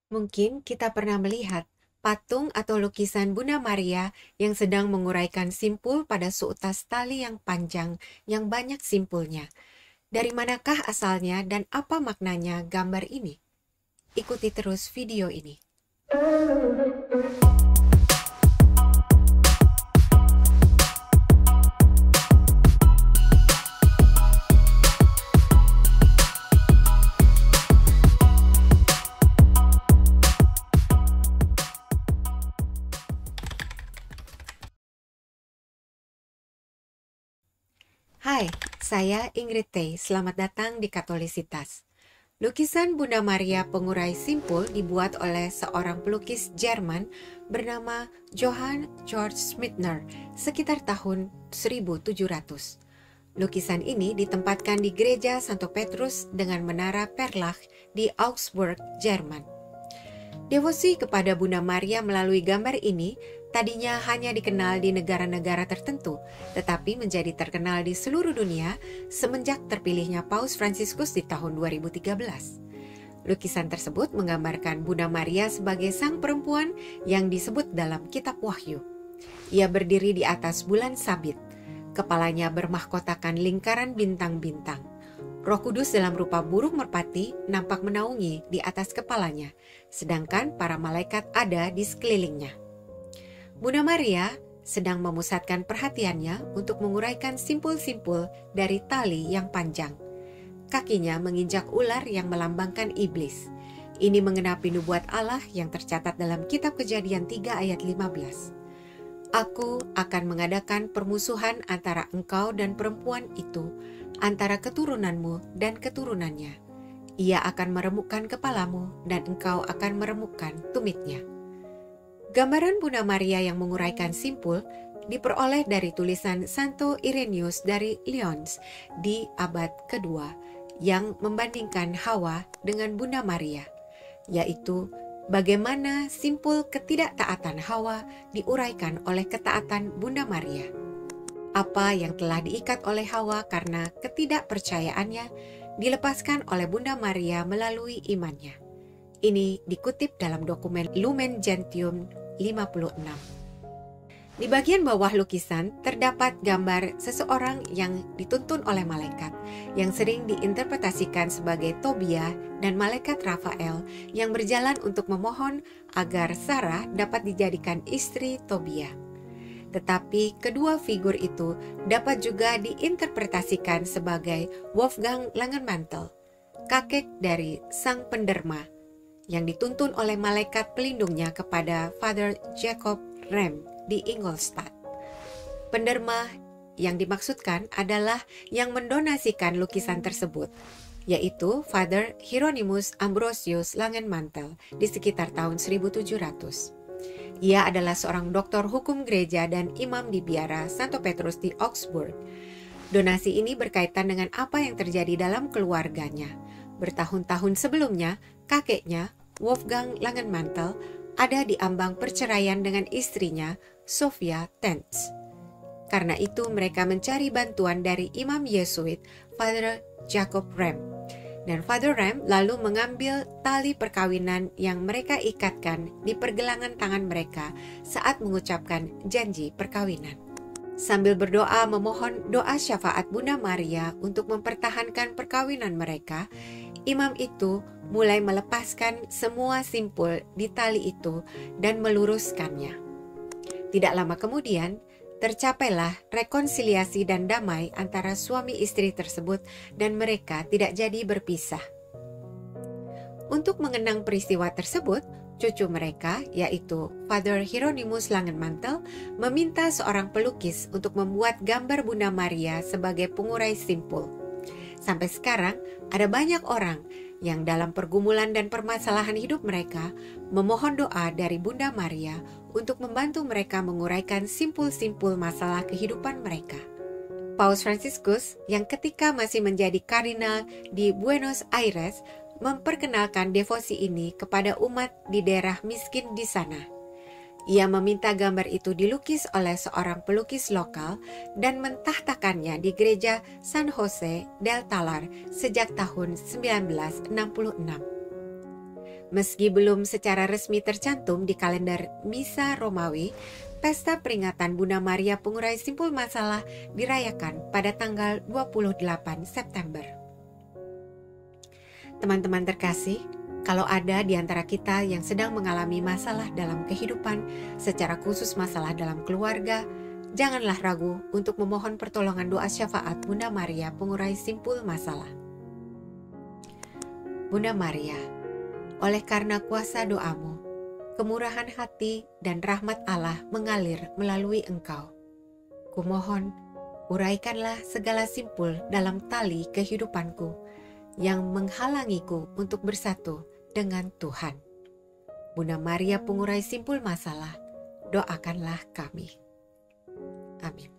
Mungkin kita pernah melihat patung atau lukisan Bunda Maria yang sedang menguraikan simpul pada seutas tali yang panjang yang banyak simpulnya. Dari manakah asalnya dan apa maknanya gambar ini? Ikuti terus video ini. Hai, saya Ingrid Tay. Selamat datang di Katolisitas. Lukisan Bunda Maria pengurai simpul dibuat oleh seorang pelukis Jerman bernama Johann Georg Schmittner sekitar tahun 1700. Lukisan ini ditempatkan di gereja Santo Petrus dengan menara Perlach di Augsburg, Jerman. Devosi kepada Bunda Maria melalui gambar ini tadinya hanya dikenal di negara-negara tertentu, tetapi menjadi terkenal di seluruh dunia semenjak terpilihnya Paus Fransiskus di tahun 2013. Lukisan tersebut menggambarkan Bunda Maria sebagai sang perempuan yang disebut dalam kitab Wahyu. Ia berdiri di atas bulan sabit, kepalanya bermahkotakan lingkaran bintang-bintang. Roh Kudus dalam rupa burung merpati nampak menaungi di atas kepalanya, sedangkan para malaikat ada di sekelilingnya. Bunda Maria sedang memusatkan perhatiannya untuk menguraikan simpul-simpul dari tali yang panjang. Kakinya menginjak ular yang melambangkan iblis. Ini mengenapi nubuat Allah yang tercatat dalam kitab Kejadian 3 ayat 15. Aku akan mengadakan permusuhan antara engkau dan perempuan itu, antara keturunanmu dan keturunannya. Ia akan meremukkan kepalamu dan engkau akan meremukkan tumitnya. Gambaran Bunda Maria yang menguraikan simpul diperoleh dari tulisan Santo Irenaeus dari Lyons di abad kedua yang membandingkan Hawa dengan Bunda Maria, yaitu bagaimana simpul ketidaktaatan Hawa diuraikan oleh ketaatan Bunda Maria. Apa yang telah diikat oleh Hawa karena ketidakpercayaannya dilepaskan oleh Bunda Maria melalui imannya. Ini dikutip dalam dokumen Lumen Gentium 56. Di bagian bawah lukisan terdapat gambar seseorang yang dituntun oleh malaikat yang sering diinterpretasikan sebagai Tobia dan malaikat Rafael yang berjalan untuk memohon agar Sarah dapat dijadikan istri Tobia. Tetapi kedua figur itu dapat juga diinterpretasikan sebagai Wolfgang Langenmantel, kakek dari sang penderma, yang dituntun oleh malaikat pelindungnya kepada Father Jacob Rem di Ingolstadt. Penderma yang dimaksudkan adalah yang mendonasikan lukisan tersebut, yaitu Father Hieronymus Ambrosius Langenmantel di sekitar tahun 1700. Ia adalah seorang doktor hukum gereja dan imam di biara Santo Petrus di Augsburg. Donasi ini berkaitan dengan apa yang terjadi dalam keluarganya. Bertahun-tahun sebelumnya, kakeknya, Wolfgang Langenmantel, ada di ambang perceraian dengan istrinya, Sophia Tenz. Karena itu mereka mencari bantuan dari imam Yesuit, Father Jacob Rem. Dan Father Rem lalu mengambil tali perkawinan yang mereka ikatkan di pergelangan tangan mereka saat mengucapkan janji perkawinan. Sambil berdoa memohon doa syafaat Bunda Maria untuk mempertahankan perkawinan mereka, imam itu mulai melepaskan semua simpul di tali itu dan meluruskannya. Tidak lama kemudian, tercapailah rekonsiliasi dan damai antara suami istri tersebut dan mereka tidak jadi berpisah. Untuk mengenang peristiwa tersebut, cucu mereka, yaitu Father Hieronymus Langenmantel, meminta seorang pelukis untuk membuat gambar Bunda Maria sebagai pengurai simpul. Sampai sekarang, ada banyak orang yang dalam pergumulan dan permasalahan hidup mereka memohon doa dari Bunda Maria untuk membantu mereka menguraikan simpul-simpul masalah kehidupan mereka. Paus Fransiskus yang ketika masih menjadi kardinal di Buenos Aires memperkenalkan devosi ini kepada umat di daerah miskin di sana. Ia meminta gambar itu dilukis oleh seorang pelukis lokal dan mentahtakannya di gereja San Jose del Talar sejak tahun 1966. Meski belum secara resmi tercantum di kalender Misa Romawi, pesta peringatan Bunda Maria Pengurai Simpul Masalah dirayakan pada tanggal 28 September. Teman-teman terkasih, kalau ada di antara kita yang sedang mengalami masalah dalam kehidupan, secara khusus masalah dalam keluarga, janganlah ragu untuk memohon pertolongan doa syafaat Bunda Maria Pengurai Simpul Masalah. Bunda Maria, oleh karena kuasa doamu, kemurahan hati dan rahmat Allah mengalir melalui Engkau. Kumohon, uraikanlah segala simpul dalam tali kehidupanku yang menghalangiku untuk bersatu dengan Tuhan. Bunda Maria Pengurai Simpul Masalah, doakanlah kami. Amin.